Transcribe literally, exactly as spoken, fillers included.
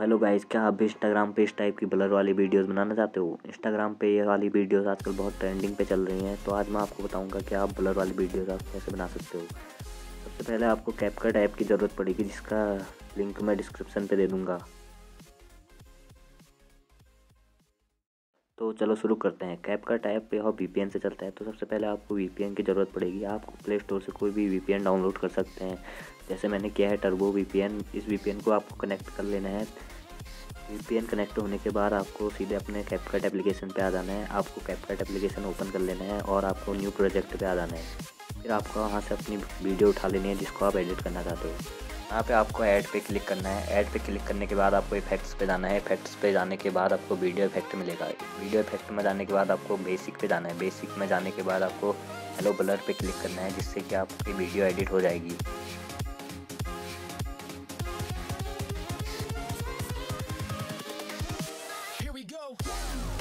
Hello guys, क्या आप भी इंस्टाग्राम पे इस टाइप की ब्लर वाली वीडियोस बनाना चाहते हो? इंस्टाग्राम पे ये वाली वीडियोस आजकल बहुत ट्रेंडिंग पे चल रही हैं। तो आज मैं आपको बताऊंगा कि आप ब्लर वाली वीडियोस आप कैसे बना सकते हो। सबसे पहले आपको कैपकट ऐप की ज़रूरत पड़ेगी, जिसका लिंक मैं डिस्क्रिप्शन पे दे दूँगा। तो चलो शुरू करते हैं। कैपकट ऐप यह वीपीएन से चलता है। तो सबसे पहले आपको वीपीएन की ज़रूरत पड़ेगी। आप प्ले स्टोर से कोई भी वीपीएन डाउनलोड कर सकते हैं। जैसे मैंने किया है टर्बो वीपीएन। इस वीपीएन को आपको कनेक्ट कर लेना है। वीपीएन कनेक्ट होने के बाद आपको सीधे अपने कैपकट एप्लीकेशन पे आ जाना है। आपको कैपकट एप्लीकेशन ओपन कर लेना है और आपको न्यू प्रोजेक्ट पे आ जाना है। फिर आपको वहाँ से अपनी वीडियो उठा लेनी है जिसको आप एडिट करना चाहते हो। यहाँ पे आपको ऐड पे क्लिक करना है। ऐड पे क्लिक करने के बाद आपको इफेक्ट्स पे जाना है। इफेक्ट्स पे जाने के बाद आपको वीडियो इफेक्ट मिलेगा। वीडियो इफेक्ट में जाने के बाद आपको बेसिक पे जाना है। बेसिक में जाने के बाद आपको हेलो ब्लर पे क्लिक करना है, जिससे कि आपकी वीडियो एडिट हो जाएगी। Here we go.